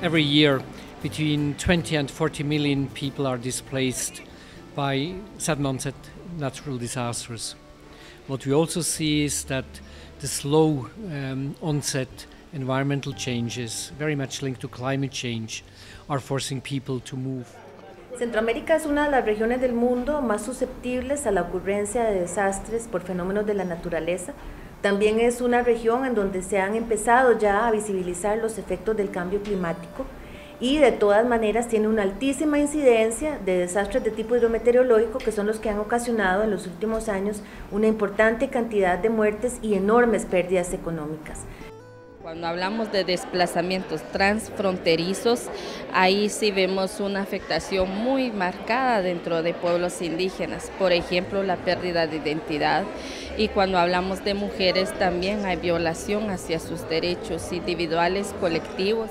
every year between 20 and 40 million people are displaced by sudden onset natural disasters. What we also see is that the slow onset environmental changes, very much linked to climate change, are forcing people to move. Centroamérica es una de las regiones del mundo más susceptibles a la ocurrencia de desastres por fenómenos de la naturaleza. También es una región en donde se han empezado ya a visibilizar los efectos del cambio climático y de todas maneras tiene una altísima incidencia de desastres de tipo hidrometeorológico que son los que han ocasionado en los últimos años una importante cantidad de muertes y enormes pérdidas económicas. Cuando hablamos de desplazamientos transfronterizos, ahí sí vemos una afectación muy marcada dentro de pueblos indígenas, por ejemplo, la pérdida de identidad. Y cuando hablamos de mujeres también hay violación hacia sus derechos individuales, colectivos.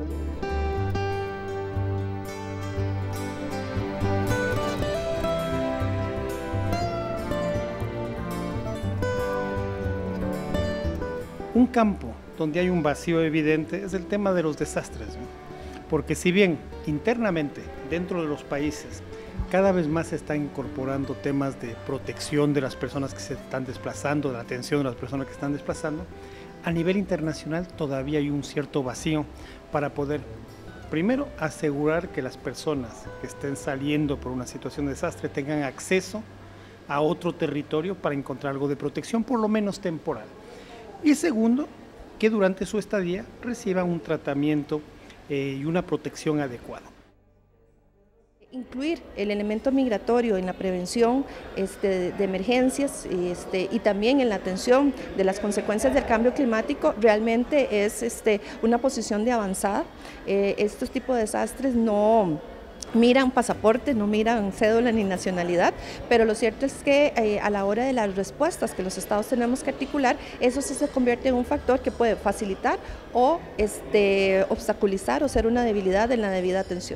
Un campo donde hay un vacío evidente es el tema de los desastres, ¿no? Porque si bien internamente, dentro de los países, cada vez más se están incorporando temas de protección de las personas que se están desplazando, de la atención de las personas que están desplazando, a nivel internacional todavía hay un cierto vacío para poder, primero, asegurar que las personas que estén saliendo por una situación de desastre tengan acceso a otro territorio para encontrar algo de protección, por lo menos temporal. Y segundo, que durante su estadía reciban un tratamiento y una protección adecuada. Incluir el elemento migratorio en la prevención de emergencias y también en la atención de las consecuencias del cambio climático realmente es una posición de avanzada. Estos tipos de desastres no miran pasaporte, no miran cédula ni nacionalidad, pero lo cierto es que a la hora de las respuestas que los estados tenemos que articular, eso sí se convierte en un factor que puede facilitar o obstaculizar o ser una debilidad en la debida atención.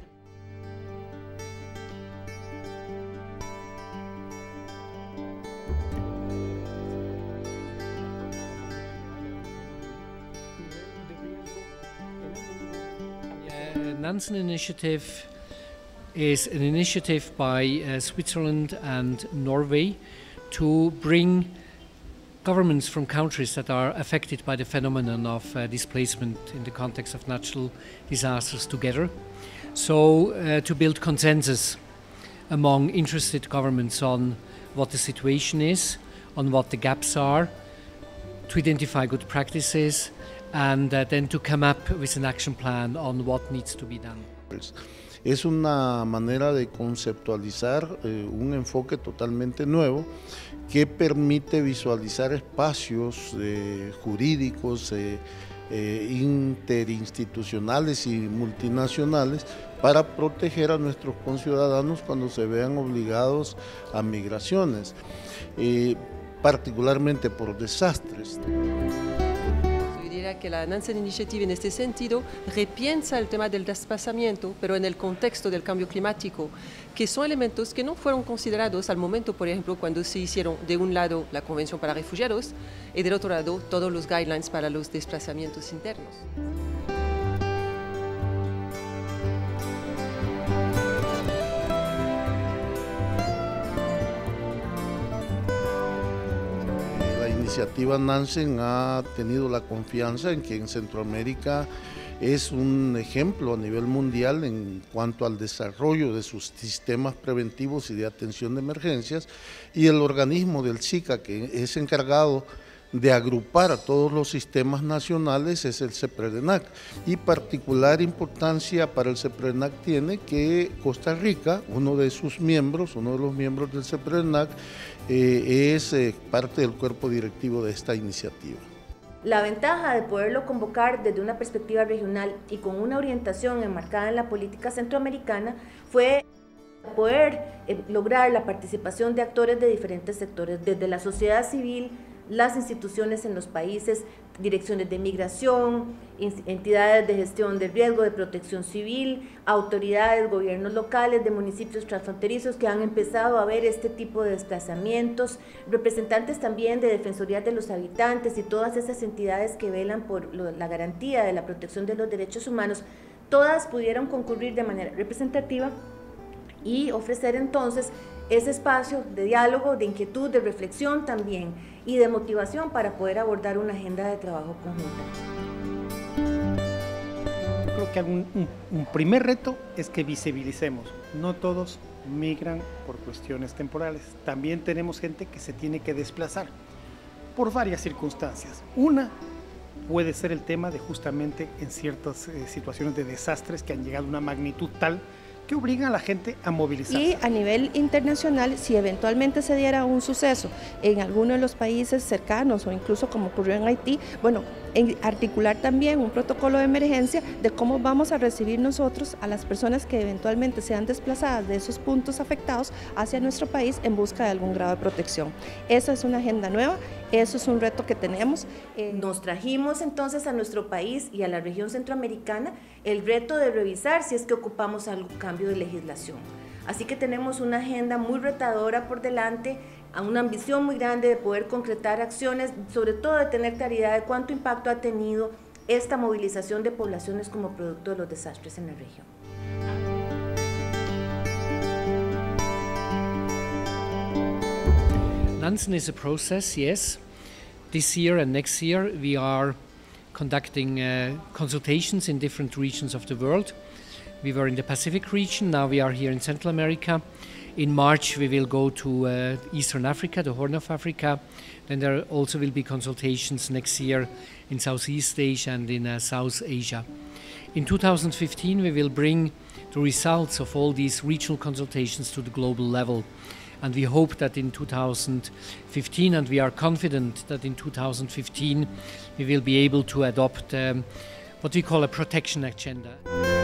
Nansen Initiative is an initiative by Switzerland and Norway to bring governments from countries that are affected by the phenomenon of displacement in the context of natural disasters together. So to build consensus among interested governments on what the situation is, on what the gaps are, to identify good practices, and then to come up with an action plan on what needs to be done. Es una manera de conceptualizar un enfoque totalmente nuevo que permite visualizar espacios jurídicos, interinstitucionales y multinacionales para proteger a nuestros conciudadanos cuando se vean obligados a migraciones, particularmente por desastres. Que la Nansen Initiative en este sentido repiensa el tema del desplazamiento, pero en el contexto del cambio climático, que son elementos que no fueron considerados al momento, por ejemplo, cuando se hicieron de un lado la Convención para Refugiados y del otro lado todos los guidelines para los desplazamientos internos. La iniciativa Nansen ha tenido la confianza en que en Centroamérica es un ejemplo a nivel mundial en cuanto al desarrollo de sus sistemas preventivos y de atención de emergencias, y el organismo del SICA que es encargado de agrupar a todos los sistemas nacionales es el CEPREDENAC, y particular importancia para el CEPREDENAC tiene que Costa Rica, uno de los miembros del CEPREDENAC, es parte del cuerpo directivo de esta iniciativa. La ventaja de poderlo convocar desde una perspectiva regional y con una orientación enmarcada en la política centroamericana fue poder lograr la participación de actores de diferentes sectores, desde la sociedad civil las instituciones en los países, direcciones de migración, entidades de gestión del riesgo, de protección civil, autoridades, gobiernos locales de municipios transfronterizos que han empezado a ver este tipo de desplazamientos, representantes también de defensorías de los habitantes y todas esas entidades que velan por la garantía de la protección de los derechos humanos, todas pudieron concurrir de manera representativa y ofrecer entonces ese espacio de diálogo, de inquietud, de reflexión también y de motivación para poder abordar una agenda de trabajo conjunta. Creo que un primer reto es que visibilicemos. No todos migran por cuestiones temporales. También tenemos gente que se tiene que desplazar por varias circunstancias. Una puede ser el tema de justamente en ciertas situaciones de desastres que han llegado a una magnitud tal que obligan a la gente a movilizarse. Y a nivel internacional, si eventualmente se diera un suceso en alguno de los países cercanos o incluso como ocurrió en Haití, bueno, articular también un protocolo de emergencia de cómo vamos a recibir nosotros a las personas que eventualmente sean desplazadas de esos puntos afectados hacia nuestro país en busca de algún grado de protección. Esa es una agenda nueva, eso es un reto que tenemos. Nos trajimos entonces a nuestro país y a la región centroamericana el reto de revisar si es que ocupamos algún cambio de legislación. Así que tenemos una agenda muy retadora por delante, a una ambición muy grande de poder concretar acciones, sobre todo de tener claridad de cuánto impacto ha tenido esta movilización de poblaciones como producto de los desastres en la región. Nansen is a process, yes. This year and next year we are conducting consultations in different regions of the world. We were in the Pacific region, now we are here in Central America. In March we will go to Eastern Africa, the Horn of Africa. Then there also will be consultations next year in Southeast Asia and in South Asia. In 2015 we will bring the results of all these regional consultations to the global level. And we hope that in 2015, and we are confident that in 2015 we will be able to adopt what we call a protection agenda.